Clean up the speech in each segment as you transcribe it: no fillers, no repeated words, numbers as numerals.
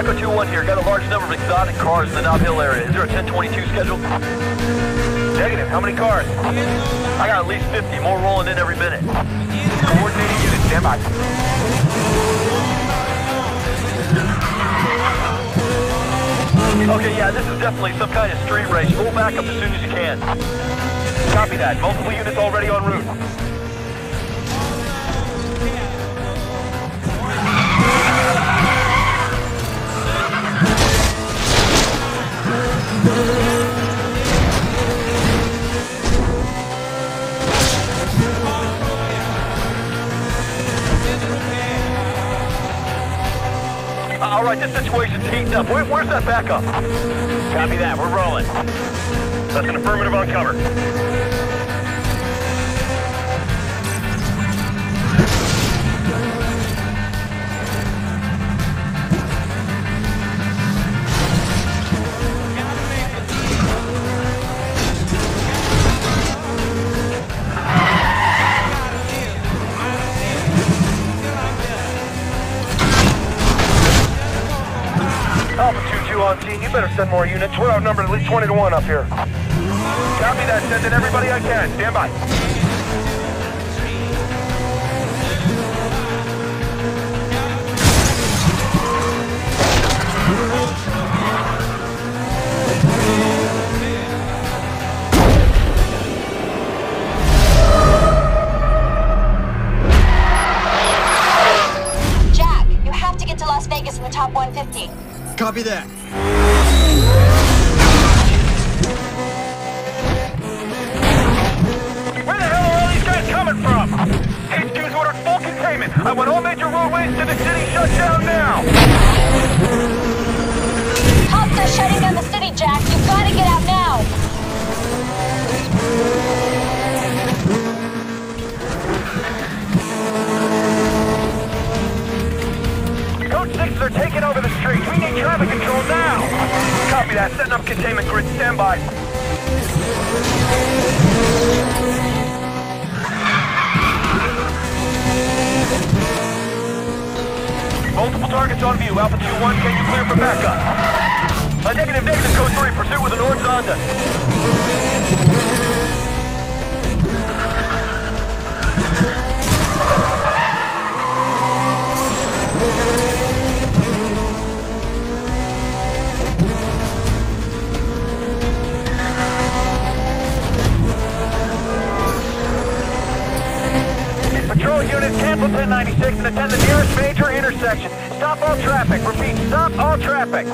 Echo 2-1 here. Got a large number of exotic cars in the Nob Hill area. Is there a 1022 scheduled? Negative. How many cars? I got at least 50. More rolling in every minute. Coordinating unit. Stand by. Okay, yeah, this is definitely some kind of street race. Roll back up as soon as you can. Copy that. Multiple units already en route. All right, this situation's heating up. Where's that backup? Copy that. We're rolling. That's an affirmative on cover. Alpha 2-2 on scene. You better send more units. We're outnumbered at least 20 to 1 up here. Copy that. Send in everybody I can. Stand by. Jack, you have to get to Las Vegas in the top 150. Copy that. Where the hell are all these guys coming from? HQ's ordered full containment. I want all major roadways to the city shut down now. Cops are shutting down the city, Jack. You've got to get out now. Code 6s are taking over the streets. We need traffic control now. Copy that. Setting up containment grid. Stand by. Multiple targets on view. Alpha 2-1, can you clear for backup? Negative, code 3. Pursuit with an orange Honda. Patrol units, cancel 1096 and attend the nearest major intersection. Stop all traffic. Repeat, stop all traffic.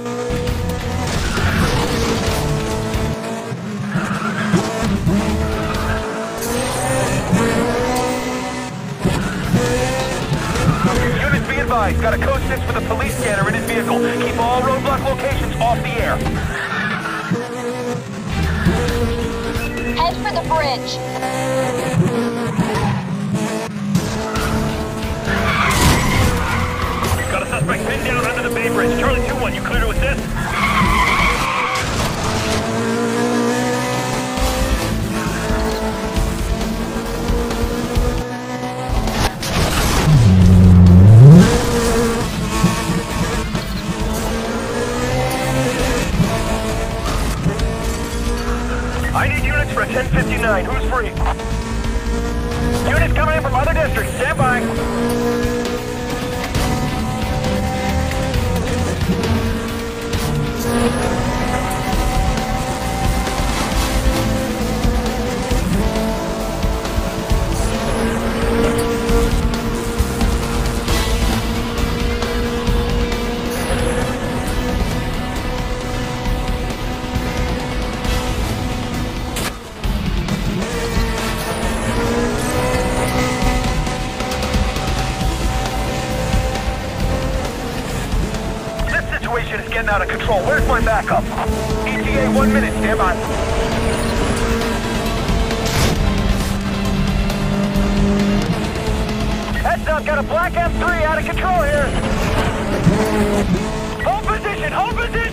Units be advised. Got a code 6 with a police scanner in his vehicle. Keep all roadblock locations off the air. Head for the bridge. Got a suspect pinned down under the Bay Bridge. Charlie 2-1, you clear to assist? I need units for a 1059. Who's free? Units coming in from other districts. Stand by. Situation is getting out of control. Where's my backup? ETA 1 minute. Stand by. Heads up. Got a black M3 out of control here. Hold position. Hold position.